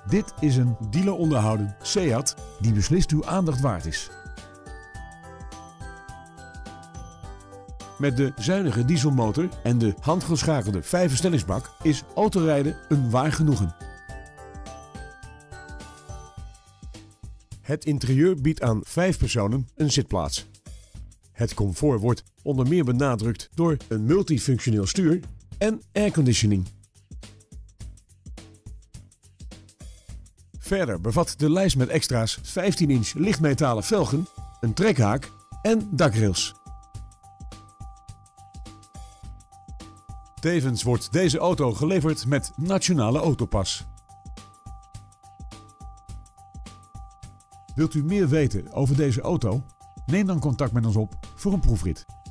Dit is een dealer onderhouden Seat die beslist uw aandacht waard is. Met de zuinige dieselmotor en de handgeschakelde 5-versnellingsbak is autorijden een waar genoegen. Het interieur biedt aan 5 personen een zitplaats. Het comfort wordt onder meer benadrukt door een multifunctioneel stuur en airconditioning. Verder bevat de lijst met extra's 15-inch lichtmetalen velgen, een trekhaak en dakrails. Tevens wordt deze auto geleverd met Nationale Autopas. Wilt u meer weten over deze auto? Neem dan contact met ons op voor een proefrit.